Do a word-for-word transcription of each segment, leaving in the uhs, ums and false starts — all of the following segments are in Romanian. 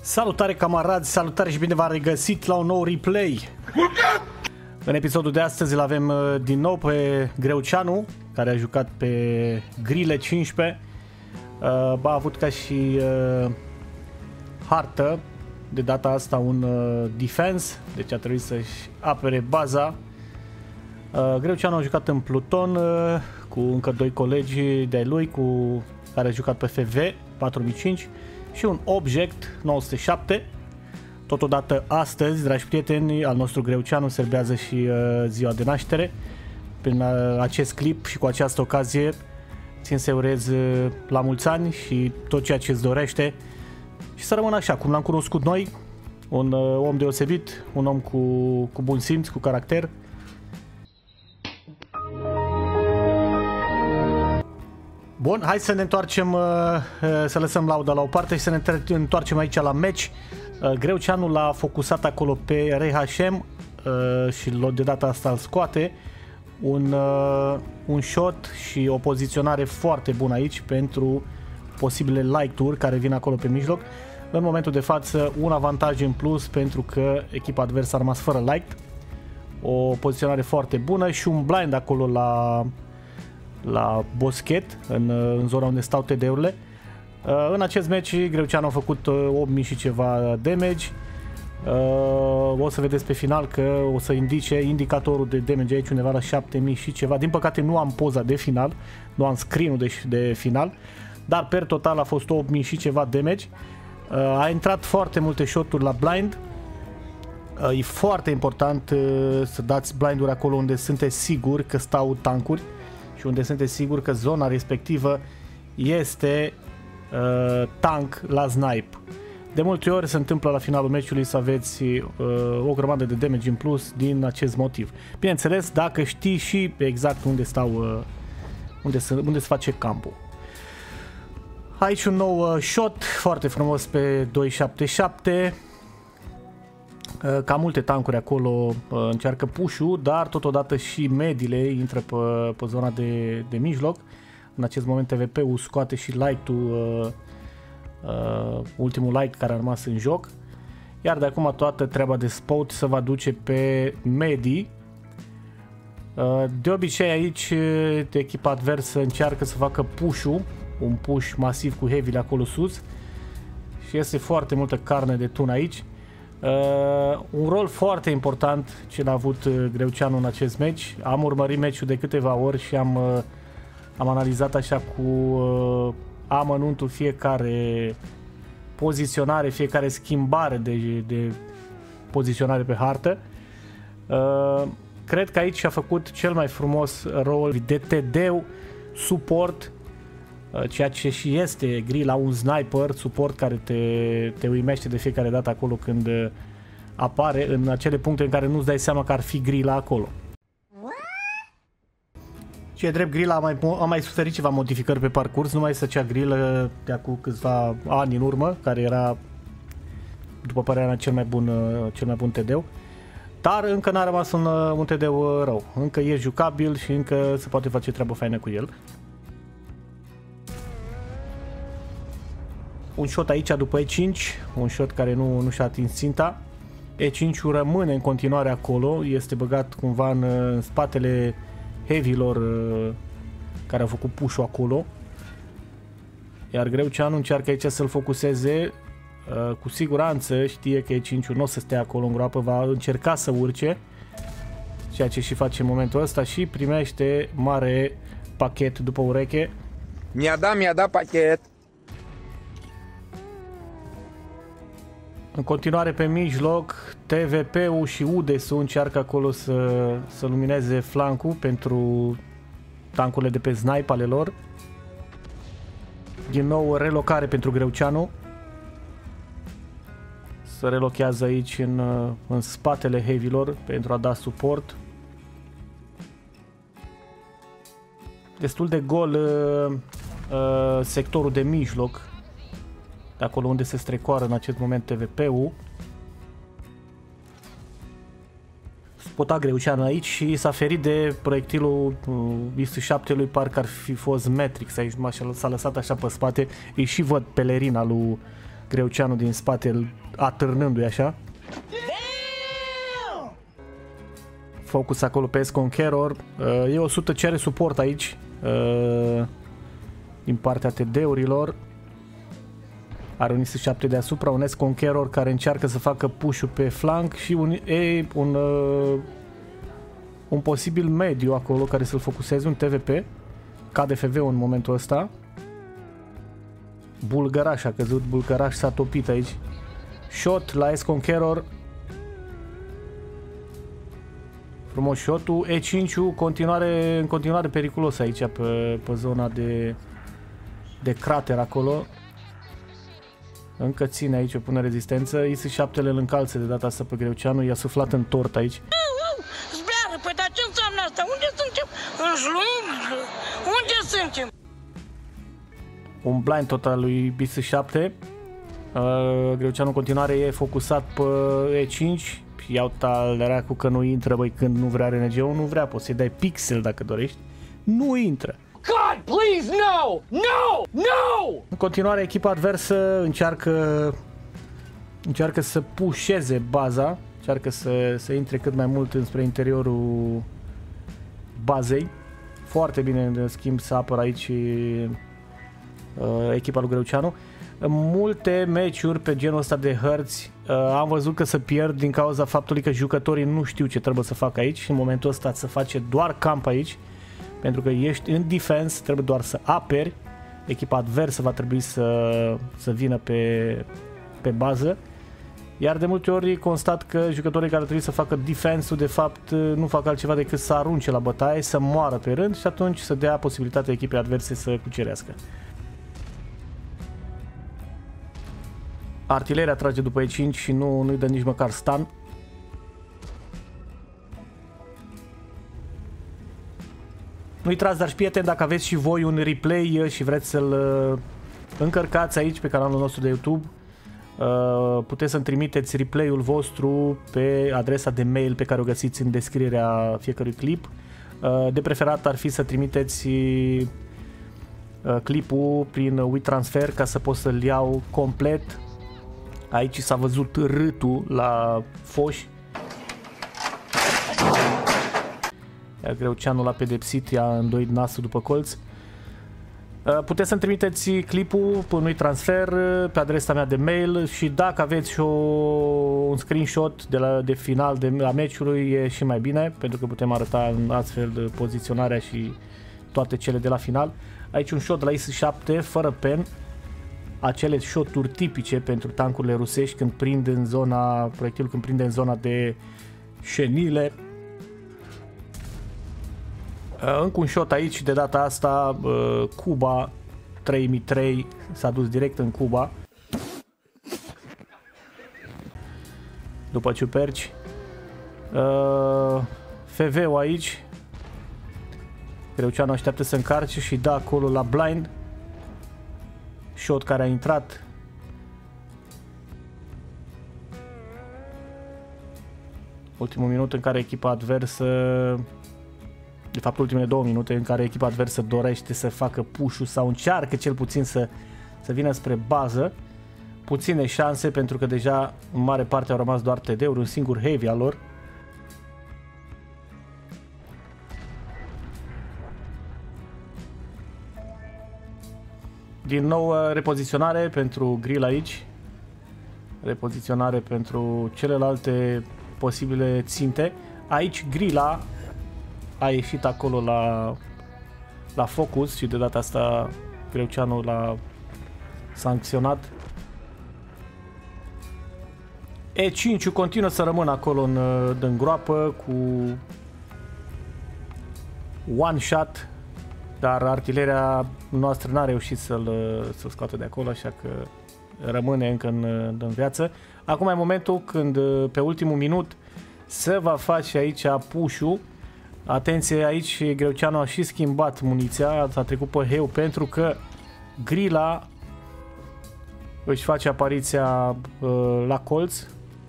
Salutare camarazi, salutare și bine v-am regăsit la un nou replay. În episodul de astăzi îl avem din nou pe Greuceanu, care a jucat pe Grile cincisprezece. A avut ca și hartă de data asta un defense, deci a trebuit să-și apere baza. Greuceanu a jucat în Pluton cu încă doi colegi de-ai lui cu care a jucat pe F V patru mii cinci și un Object nouă sute șapte. Totodată astăzi, dragi prieteni, al nostru Greuceanu serbează și uh, ziua de naștere. Prin uh, acest clip și cu această ocazie țin să urez uh, la mulți ani și tot ceea ce îți dorește și să rămână așa cum l-am cunoscut noi, un uh, om deosebit, un om cu, cu bun simț, cu caracter. Bun, hai să ne întoarcem, să lăsăm lauda la o parte și să ne întoarcem aici la meci. Greuceanu l-a focusat acolo pe R H M și de data asta îl scoate. Un, un shot și o poziționare foarte bună aici pentru posibile like-uri care vin acolo pe mijloc. În momentul de față un avantaj în plus pentru că echipa adversă a rămas fără like. O poziționare foarte bună și un blind acolo la... la boschet, în, în zona unde stau T D-urile. În acest meci Greuceanu a făcut opt mii și ceva damage. O să vedeți pe final că o să indice indicatorul de damage aici undeva la șapte mii și ceva. Din păcate nu am poza de final, nu am screen-ul de, de final, dar per total a fost opt mii și ceva damage. A intrat foarte multe shot-uri la blind. E foarte important să dați blind-uri acolo unde sunteți siguri că stau tancuri și unde sunteți siguri că zona respectivă este uh, tank la snipe. De multe ori se întâmplă la finalul meciului să aveți uh, o grămadă de damage în plus din acest motiv. Bineînțeles, dacă știi și exact unde stau, uh, unde, se, unde se face campul. Aici un nou uh, shot foarte frumos pe doi șapte șapte. Ca multe tancuri acolo încearcă push-ul, dar totodată și mediile intră pe, pe zona de, de mijloc. În acest moment T V P-ul scoate și light-ul, uh, uh, ultimul light care a rămas în joc. Iar de acum toată treaba de spot se va duce pe medii. Uh, de obicei aici de echipa adversă încearcă să facă push-ul, un push masiv cu heavy acolo sus. Și este foarte multă carne de tun aici. Uh, un rol foarte important ce l-a avut uh, Greuceanu în acest meci. Am urmărit meciul de câteva ori și am, uh, am analizat așa cu uh, amănuntul fiecare poziționare, fiecare schimbare de, de poziționare pe hartă. Uh, cred că aici a făcut cel mai frumos rol de T D-ul, suport, uh, ceea ce și este Grilla, un sniper, suport care te, te uimește de fiecare dată acolo când uh, apare în acele puncte în care nu-ți dai seama că ar fi Grilla acolo. Și e drept, Grilla a mai, a mai suferit ceva modificări pe parcurs, nu mai este cea Grilla de acum câțiva ani în urmă, care era, după părerea mea, cel mai bun, cel mai bun T D-ul. Dar încă n-a rămas un, un T D-ul rău, încă e jucabil și încă se poate face treabă faină cu el. Un shot aici după E cinci, un shot care nu, nu și-a atins ținta. E cinci-ul rămâne în continuare acolo, este băgat cumva în, în spatele heavy-lor uh, care au făcut push-ul acolo. Iar Greuceanu încearcă aici să-l focuseze, uh, cu siguranță știe că E cinci-ul nu o să stea acolo în groapă, va încerca să urce, ceea ce și face în momentul ăsta și primește mare pachet după ureche. Mi-a dat, mi-a dat pachet. În continuare pe mijloc, T V P-ul și U D S-ul încearcă acolo să, să lumineze flancul pentru tancurile de pe snipe ale lor. Din nou relocare pentru Greuceanu. Se relochează aici în, în spatele heavy-lor pentru a da suport. Destul de gol uh, uh, sectorul de mijloc, de acolo unde se strecoară în acest moment T V P-ul. Spota Greuceanu aici și s-a ferit de proiectilul uh, I S șapte-lui, parcă ar fi fost Matrix. Aici s-a lăsat așa pe spate. Îi și văd pelerina lui, Greuceanu din spate atârnându-i așa. Focus acolo pe S-Conqueror. E o sută, cere suport aici din partea T D-urilor. Are un I S șapte deasupra, un S-Conqueror care încearcă să facă push-ul pe flank și un, e, un, un posibil mediu acolo care să-l focuseze, un T V P. Cade F V-ul în momentul ăsta. Bulgăraș a căzut, Bulgăraș s-a topit aici. Shot la S-Conqueror. Frumos shot-ul. E cinci-ul continuare, în continuare periculos aici pe, pe zona de, de crater acolo. Încă ține aici, o pune rezistență. I S șapte-le îl încalță de data asta pe Greuceanu. I-a suflat în tort aici. Zbeară, păi dar ce înseamnă asta? Unde suntem? În jlung? Unde suntem? Un blind tot al lui I S șapte. uh, Greuceanu în continuare e focusat pe E cinci. Iau taleracu că nu intră, băi, când nu vrea R N G-ul, nu vrea, poți să-i dai pixel dacă dorești. Nu intră. God, please, no! No! No! În continuare, echipa adversă încearcă încearcă să pușeze baza, încearcă să, să intre cât mai mult înspre interiorul bazei. Foarte bine, în schimb, să apără aici uh, echipa lui Greuceanu. În multe meciuri pe genul ăsta de hărți uh, am văzut că se pierd din cauza faptului că jucătorii nu știu ce trebuie să facă aici și în momentul ăsta se face doar camp aici, pentru că ești în defense, trebuie doar să aperi, echipa adversă va trebui să, să vină pe, pe bază, iar de multe ori constat că jucătorii care trebuie să facă defense-ul de fapt nu fac altceva decât să arunce la bătaie, să moară pe rând și atunci să dea posibilitatea echipei adverse să cucerească. Artileria trage după E cinci și nu, nu-i dă nici măcar stun. Nu uitați, dar și prieteni, dacă aveți și voi un replay și vreți să-l încărcați aici pe canalul nostru de YouTube, puteți să-mi trimiteți replay-ul vostru pe adresa de mail pe care o găsiți în descrierea fiecărui clip. De preferat ar fi să trimiteți clipul prin WeTransfer ca să pot să-l iau complet. Aici s-a văzut râtul la foși. Iar Greuceanu l-a pedepsit, i-a îndoit nasul după colț. Puteți să-mi trimiteți clipul pe unui transfer pe adresa mea de mail și dacă aveți și o, un screenshot de, la, de final de la meciului e și mai bine, pentru că putem arăta în astfel poziționarea și toate cele de la final. Aici un shot la I S șapte fără pen. Acele shoturi tipice pentru tancurile rusești când prind în zona, proiectilul când prinde în zona de șenile. Încă un shot aici, de data asta Cuba trei mii trei s-a dus direct în Cuba. După ciuperci. F V-ul aici. Greuceanu așteaptă să încarce și da acolo la blind. Shot care a intrat. Ultimul minut în care echipa adversă, de fapt ultimele două minute în care echipa adversă dorește să facă push-ul sau încearcă cel puțin să, să vină spre bază. Puține șanse pentru că deja în mare parte au rămas doar T D-uri, un singur heavy al lor. Din nou repoziționare pentru grill aici. Repoziționare pentru celelalte posibile ținte. Aici grilla a ieșit acolo la, la focus și de data asta Greuceanu l-a sancționat. E cinci continuă să rămână acolo în, în groapă cu one shot, dar artileria noastră n-a reușit să-l să scoată de acolo, așa că rămâne încă în, în viață. Acum e momentul când pe ultimul minut se va face aici push-ul. Atenție, aici Greuceanu a și schimbat muniția, s-a trecut pe heu pentru că grila își face apariția uh, la colț.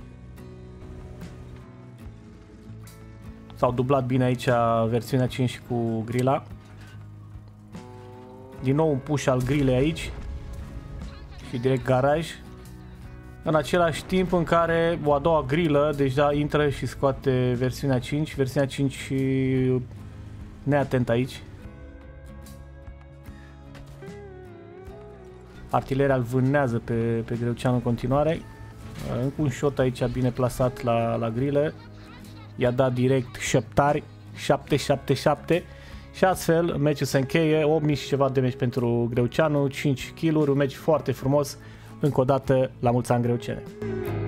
S-au dublat bine aici versiunea cinci cu grila. Din nou un push al grilei aici și direct garaj. în același timp în care o a doua grilă deja intră și scoate versiunea cinci, versiunea cinci neatent aici. Artileria îl vânează pe, pe Greuceanu în continuare. Încă un shot aici bine plasat la, la grilă. I-a dat direct șeptari, șapte șapte șapte. Și astfel meciul se încheie, opt mii și ceva de meci pentru Greuceanu, cinci kill-uri, un meci foarte frumos. Încă o dată, la mulți ani Greucene!